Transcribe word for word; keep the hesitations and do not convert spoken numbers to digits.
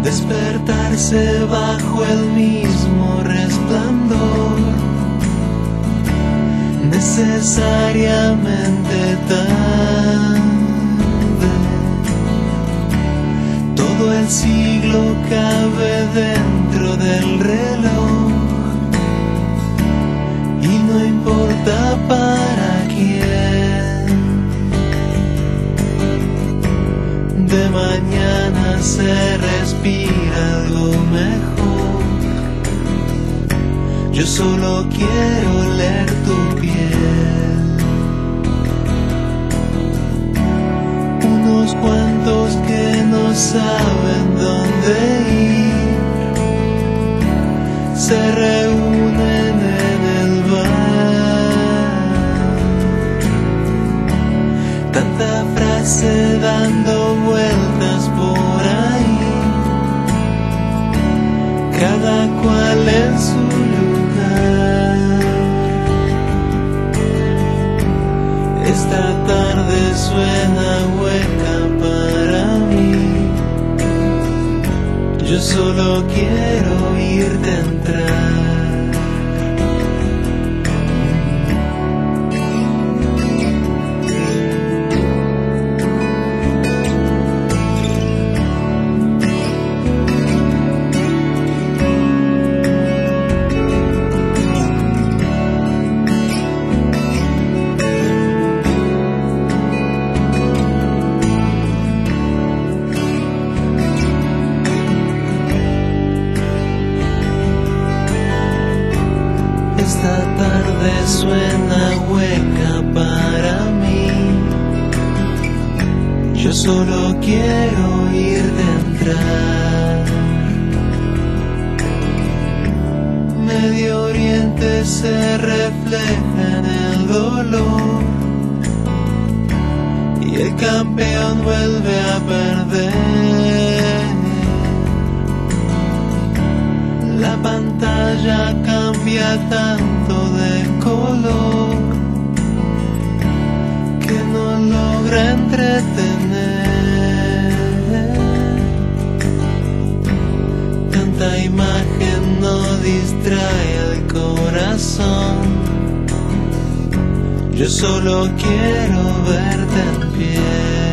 despertarse bajo el mismo resplandor, necesariamente tarde. Todo el siglo cabe dentro del reloj y no importa para quién. De mañana se respira algo mejor. Yo solo quiero leer tu piel. Unos cuantos que no saben dónde ir se reúnen en el bar. Tanta frase dando vueltas por ahí, cada cual en su lugar. Esta tarde suena hueca para mí. Yo solo quiero oírte entrar. Esta tarde suena hueca para mí. Yo solo quiero oírte entrar. Medio Oriente se refleja en el dolor y el campeón vuelve a perder. La pantalla cambia tanto de color que no logra entretener. Tanta imagen no distrae al corazón. Yo solo quiero verte en pie.